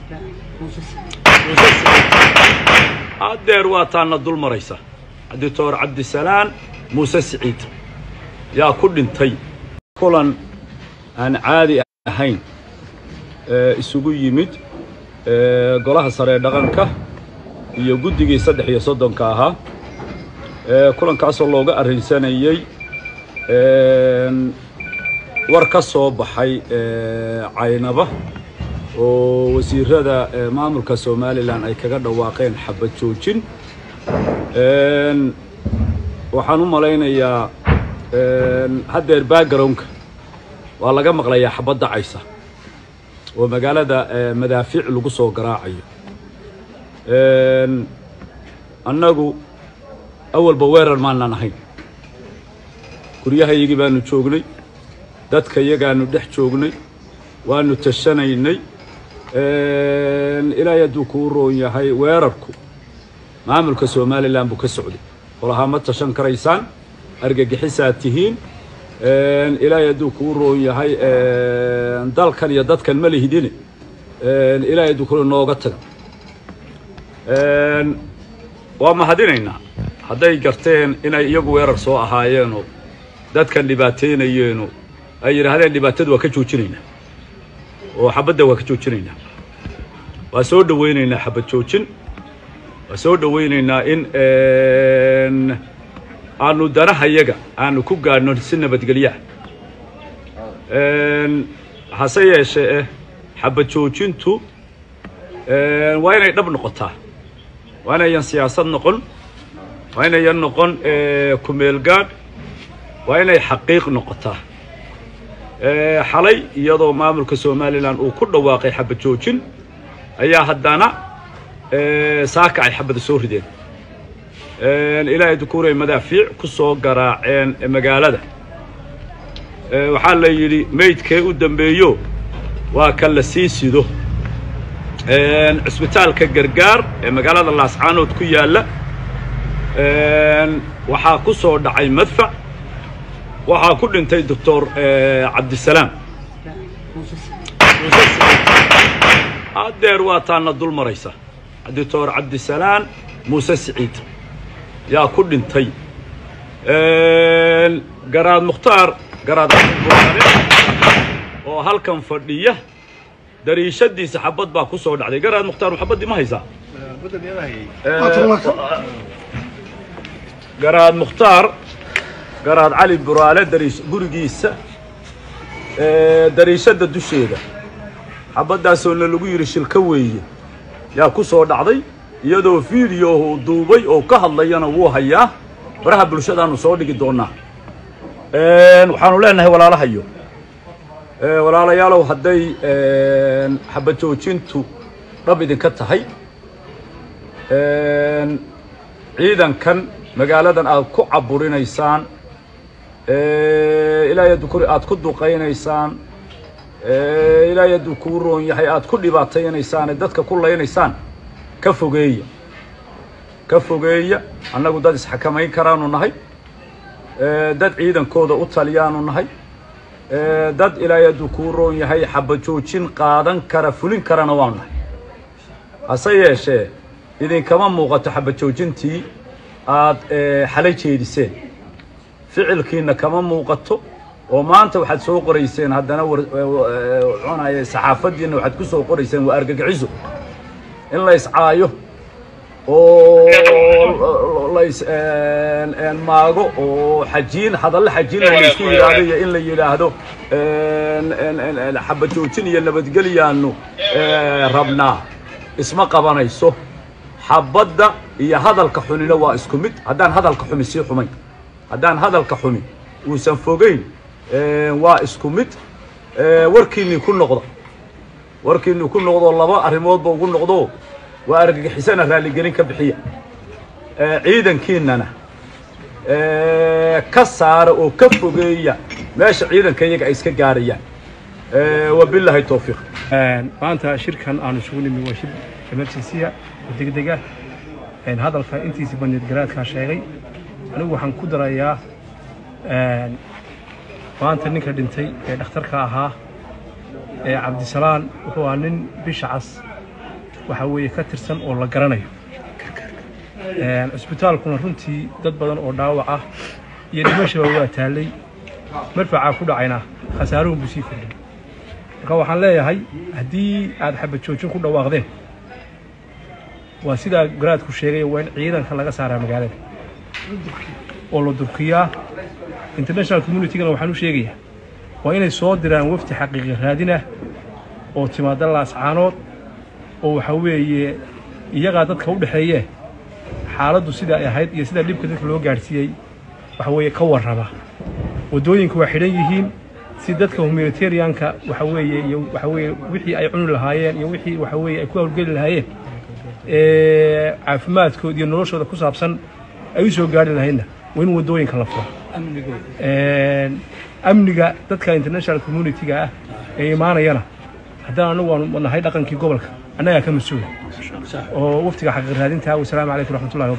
adeer waa taana dul maraysa Dr. Cabdisalaan Muuse Siciid yaa ku dhintay kulan aan caadi ahayn isugu yimid golaha sare dhaqanka iyo guddigii 33 ahaa kulankaas oo looga arrinsanayay war ka soo baxay Caynaba oo wasiirada maamulka Soomaaliland ay kaga dhawaaqeen xabad joojin waxaan u malaynayaa hadeer background waa laga maqlayaa xabad dhacaysa oo magaalada madaafiic lagu soo garaacayo annagu awalba weerar maanan ahayn guryahaygii baanu joognay dadka iyagaanu dhex joognay waanu tashanaynay ilaa yadu ku roon yahay weerarku maamulka Soomaaliland buu ka socday walaha ma tashan karaysaan argagixisaa tihiin ilaa yadu ku roon yahay dalkan iyo dadkan ma lihidin ilaa yadu ku nooga taga waa ma hadinaynaa haday garteen inay iyagu weerar soo ahaayeen oo dadkan dhibaateynayeen ay yiraahdeen dhibaatadu waa ka joojinaynaa oo xabadda waa ka joojinaynaa waa soo dhaweynaynaa xabad joojin waa soo dhaweynaynaa in aanu danaha iyaga aanu ku gaadhno si nabadgelyo hase yeeshee xabad joojintu waa inay dhab noqotaa waa inayan siyaasad noqon waa inayan noqon ku meel gaadh waa inay xaqiiq noqotaa xalay iyadoo maamulka Soomaaliland uu ku dhawaaqay xabad joojin ayaa haddana saaka ay xabad soo rideen ilaa dukuuray madaafiic ku soo garaaceen magaalada waxaa la yiri meydkee u dambeeyo waa kan la sii sido isbitaalka gargaar ee magaalada Laascaanood ku yaala waxaa ku soo dhacay madfac waxaa ku dhintay Dr. Cabdisalaan adeer waa taana dul maraysa Dr. Cabdisalaan Muuse Siciid yaa ku dhintay garaad Mukhtaar garaad oo halkan fadhiya dariishadiisa xabad baa ku soo dhacday garaad Mukhtaar xabadii ma haysaa garaad Mukhtaar garaad cali buraale dariish gurigiisa dariishada dusheeda xabadaas oo lagu yiri shilka weeye yaa ku soo dhacday iyadoo video duubay oo ka hadlayana wuu hayaa baraha bulshadaanu soo dhigi doonaa waxaanu leenahay walaalahayo walaalayaalow haday xabad joojintu dhab idinka tahay ciidankan magaaladan aad ku caburinaysaan ilaa yadukuri aad ku duqeynaysaan ilaa yadu ku roon yahay aad ku dhibaataynaysaan dadka ku leynaysaan ka fogeeya annagu dad isxakamayn karaanu nahay dad ciidankooda u taliyaanu nahay dad ilaa yadu ku roon yahay xabad joojin qaadan kara fulin karana waan nahay hase yeeshee idinkama muuqato xabad joojintii aad xalay jeediseen ficilkiina kama muuqato oo maanta waxaad soo qorayseen haddana cunaya saxaafadiina waxaad ku soo qorayseen waa argagixiso in la iscaayo oo la is maago oo xajiin hadalla xajiin la isku yiraahdo in la yiraahdo xabad joojin iyo nabadgelyaanu rabnaa isma qabanayso xabadda iyo hadalka xunina waa isku mid haddaan hadalka xumi sii xumay haddaan hadalka xumi uusan fogeyn waa isku mid warkiini ku noqdo laba arrimoodba ugu noqdo waa argagixisana raali gelin ka bixiya ciidankiinana ka saara oo ka fogeeya meesha ciidanka iyaga ay iska gaarayaan wabillahi tawfiiq maanta shirkan aanu isugu nimi waa shir emergency degdeg ah hadalka intiisa bandhig garaadka sheegay anigu waxaan ku darayaa maanta ninka dhintay ee dhakhtarka ahaa Cabdisalaan wuxuu ahaa nin bisha cas waxa weeye ka tirsan oo la garanayo isbitaalkuna runtii dad badan oo dhaawac ah iyo dhimasho waa taalay marfaca ku dhacayna khasaaruhu busii kordhay marka waxaan leeyahay haddii aad xabad joojin ku dhawaaqdeen waa sida garaadku sheegay waa in ciidanka laga saaraa magaalada oo la durkiyaa international community-gana waxaan u sheegayaa waa inay soo diraan wafdi xaqiiqi raadina oo timaada laascaanood oo waxa weeye iyagaa dadka u dhaxeeyee xaaladdu sida ay ahayd iyo sida dhibka dadka loo gaarsiiyey waxa weeye ka warrama wadooyinku waa xidhan yihiin si dadka humanitarianka waxa weeye iyo waxa weeye wixii ay cuni lahaayeen iyo wixii waxa weeye ay ku hawlgeli lahaayeen caafimaadkooda iyo noloshooda ku saabsan ay u soo gaari lahaydna waa in wadooyinka la furo amniga dadka international community-ga ah ee imaanayana haddana anagu waanu nahay dhaqankii gobolka annagaa ka mas-uula oo waftiga xaqiiq raadinta wasalaamu calaykum waraxmatullahi